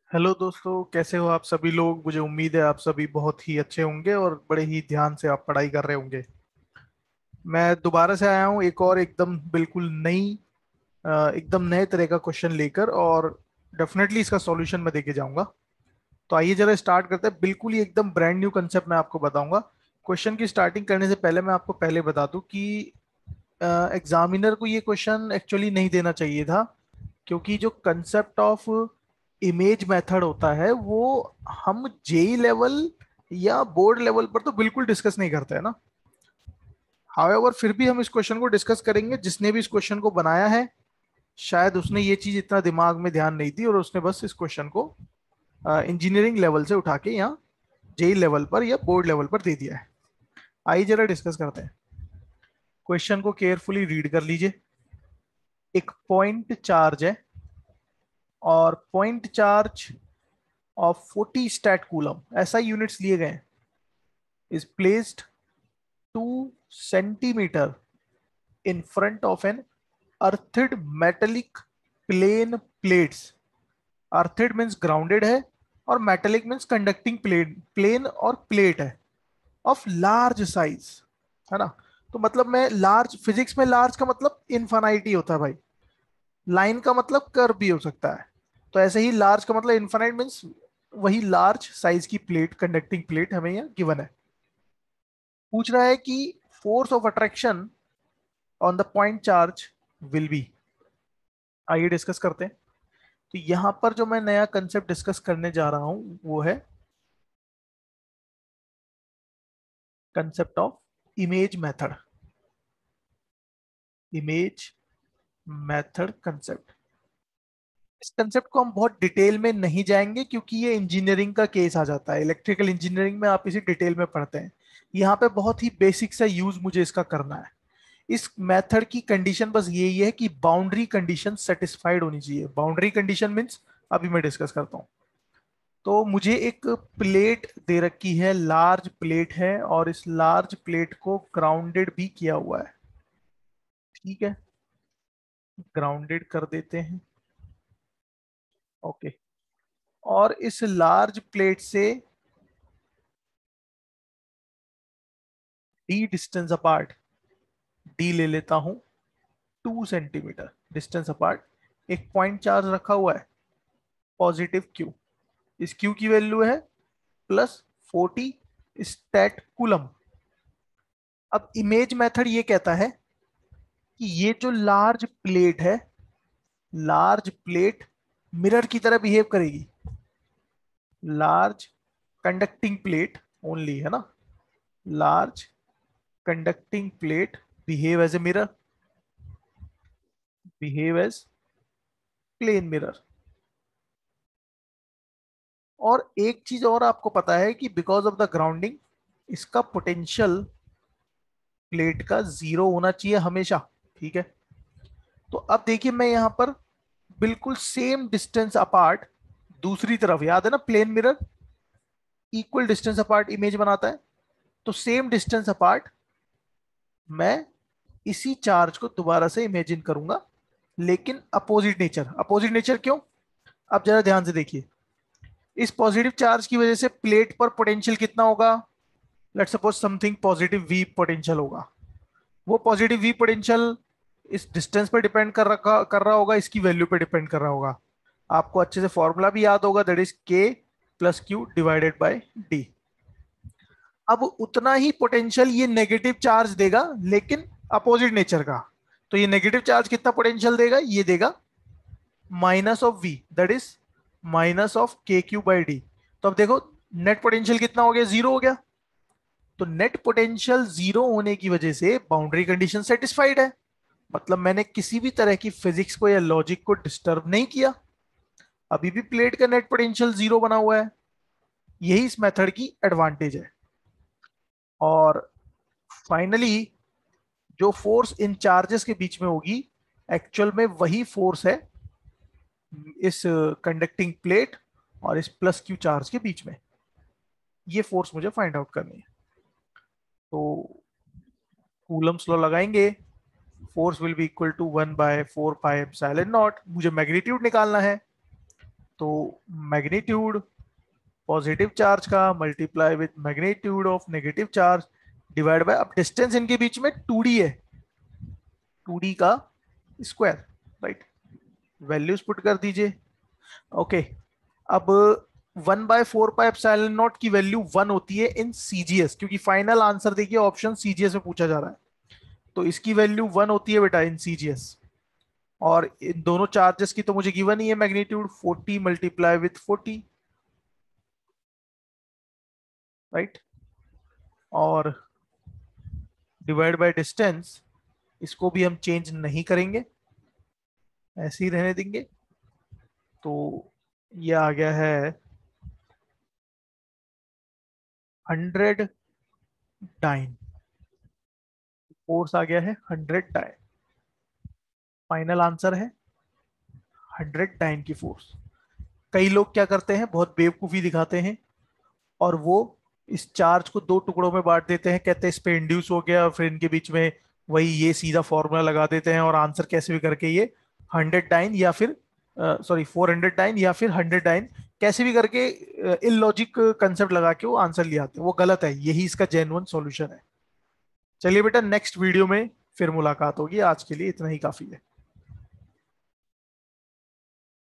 Hello दोस्तों, कैसे हो आप सभी लोग। मुझे उम्मीद है आप सभी बहुत ही अच्छे होंगे और बड़े ही ध्यान से आप पढ़ाई कर रहे होंगे। मैं दोबारा से आया हूँ एक और एकदम बिल्कुल एकदम नए तरह का क्वेश्चन लेकर, और डेफिनेटली इसका सॉल्यूशन मैं देके जाऊंगा। तो आइए जरा स्टार्ट करते हैं। बिल्कुल ही एकदम ब्रांड न्यू कंसेप्ट मैं आपको बताऊंगा। क्वेश्चन की स्टार्टिंग करने से पहले मैं आपको पहले बता दूं कि एग्जामिनर को ये क्वेश्चन एक्चुअली नहीं देना चाहिए था, क्योंकि जो कंसेप्ट ऑफ इमेज मेथड होता है वो हम जेई लेवल या बोर्ड लेवल पर तो बिल्कुल डिस्कस नहीं करते हैं ना। हाउएवर फिर भी हम इस क्वेश्चन को डिस्कस करेंगे। जिसने भी इस क्वेश्चन को बनाया है, शायद उसने ये चीज इतना दिमाग में ध्यान नहीं दी और उसने बस इस क्वेश्चन को इंजीनियरिंग लेवल से उठा के यहाँ जेई लेवल पर या बोर्ड लेवल पर दे दिया है। आइए जरा डिस्कस करते हैं। क्वेश्चन को केयरफुली रीड कर लीजिए। एक पॉइंट चार्ज है, और point charge of 40 stat coulomb, ऐसा यूनिट्स लिए गए हैं, is placed 2 centimeter in front of an earthed metallic plane plates. earthed means grounded है, और metallic means conducting plane, plane और plate है, of large size, है ना। तो मतलब मैं लार्ज, फिजिक्स में लार्ज का मतलब इन्फानाइटी होता है भाई। लाइन का मतलब कर्व भी हो सकता है। तो ऐसे ही लार्ज का मतलब इन्फानाइट मीन्स वही लार्ज साइज की प्लेट, कंडक्टिंग प्लेट हमें यहाँ गिवन है। पूछ रहा है कि force of attraction on the point charge will be. आइए डिस्कस करते हैं। तो यहां पर जो मैं नया कंसेप्ट डिस्कस करने जा रहा हूं वो है concept of image method. Image method concept. इस कंसेप्ट को हम बहुत डिटेल में नहीं जाएंगे, क्योंकि ये इंजीनियरिंग का केस आ जाता है। इलेक्ट्रिकल इंजीनियरिंग में आप इसे डिटेल में पढ़ते हैं। यहाँ पे बहुत ही बेसिक सा यूज मुझे इसका करना है। इस मेथड की कंडीशन बस यही है कि बाउंड्री कंडीशन सेटिस्फाइड होनी चाहिए। बाउंड्री कंडीशन मींस अभी मैं डिस्कस करता हूँ। तो मुझे एक प्लेट दे रखी है, लार्ज प्लेट है, और इस लार्ज प्लेट को ग्राउंडेड भी किया हुआ है। ठीक है, ग्राउंडेड कर देते हैं। ओके। और इस लार्ज प्लेट से डी डिस्टेंस अपार्ट, डी ले लेता हूं 2 सेंटीमीटर डिस्टेंस अपार्ट, एक पॉइंट चार्ज रखा हुआ है, पॉजिटिव क्यू। इस क्यू की वैल्यू है +40 स्टैट कूलम। अब इमेज मेथड ये कहता है कि ये जो लार्ज प्लेट है, लार्ज प्लेट मिरर की तरह बिहेव करेगी। लार्ज कंडक्टिंग प्लेट ओनली, है ना। Large conducting plate behave as a mirror, behave as plane mirror. और एक चीज और आपको पता है कि बिकॉज ऑफ द ग्राउंडिंग इसका पोटेंशियल प्लेट का जीरो होना चाहिए हमेशा। ठीक है। तो अब देखिए, मैं यहां पर बिल्कुल सेम डिस्टेंस अपार्ट, दूसरी तरफ, याद है ना plane mirror equal distance apart image बनाता है। तो सेम डिस्टेंस अपार्ट मैं इसी चार्ज को दोबारा से इमेजिन करूंगा, लेकिन अपोजिट नेचर। अपोजिट नेचर क्यों? अब जरा ध्यान से देखिए। इस पॉजिटिव चार्ज की वजह से प्लेट पर पोटेंशियल कितना होगा? Let's suppose something positive V potential होगा। वो पॉजिटिव वी पोटेंशियल इस डिस्टेंस पर डिपेंड कर रहा होगा, इसकी वैल्यू पे डिपेंड कर रहा होगा। आपको अच्छे से फॉर्मूला भी याद होगा, that is K plus Q divided by D. अब उतना ही पोटेंशियल ये नेगेटिव चार्ज देगा, लेकिन अपोजिट नेचर का। तो ये नेगेटिव चार्ज कितना पोटेंशियल देगा? ये देगा minus of V, that is minus of K Q by D. तो अब देखो, नेट पोटेंशियल कितना हो गया? जीरो हो गया। तो नेट पोटेंशियल जीरो होने की वजह से बाउंड्री कंडीशन सेटिस्फाइड है। मतलब मैंने किसी भी तरह की फिजिक्स को या लॉजिक को डिस्टर्ब नहीं किया, अभी भी प्लेट का नेट पोटेंशियल जीरो बना हुआ है। यही इस मेथड की एडवांटेज है। और फाइनली जो फोर्स इन चार्जेस के बीच में होगी, एक्चुअल में वही फोर्स है इस कंडक्टिंग प्लेट और इस प्लस क्यू चार्ज के बीच में। ये फोर्स मुझे फाइंड आउट करनी है। तो कूलम्स लॉ लगाएंगे। Force will be equal to 1/4 pi epsilon naught. मुझे मैग्नीट्यूड निकालना है। तो मैग्नीट्यूड पॉजिटिव चार्ज का multiply with magnitude of negative charge divide by, अब डिस्टेंस इनके बीच में 2d है, 2d का स्क्वायर, राइट। वैल्यूज पुट कर दीजिए। ओके, अब 1/4 पाई एप्सिलॉन नॉट की वैल्यू 1 होती है इन सीजीएस, क्योंकि फाइनल आंसर देखिए ऑप्शन सीजीएस में पूछा जा रहा है, तो इसकी वैल्यू 1 होती है बेटा इन सीजीएस। और इन दोनों चार्जेस की तो मुझे गिवन ही है मैग्नीट्यूड 40 मल्टीप्लाई विथ 40, राइट। और डिवाइड बाय डिस्टेंस, इसको भी हम चेंज नहीं करेंगे, ऐसे ही रहने देंगे। तो ये आ गया है 100 डाइन, फोर्स आ गया है 100 डाइन, फाइनल आंसर है 100 डाइन की फोर्स। कई लोग क्या करते हैं, बहुत बेवकूफी दिखाते हैं, और वो इस चार्ज को दो टुकड़ों में बांट देते हैं, कहते हैं इस पे इंड्यूस हो गया, फिर इनके बीच में वही ये सीधा फॉर्मूला लगा देते हैं, और आंसर कैसे भी करके ये 100 डाइन या फिर 400 डाइन या फिर 100 डाइन, कैसे भी करके इलॉजिक कंसेप्ट लगा के वो आंसर ले आते हैं। वो गलत है, यही इसका जेन्युइन सॉल्यूशन है। चलिए बेटा, नेक्स्ट वीडियो में फिर मुलाकात होगी, आज के लिए इतना ही काफी है।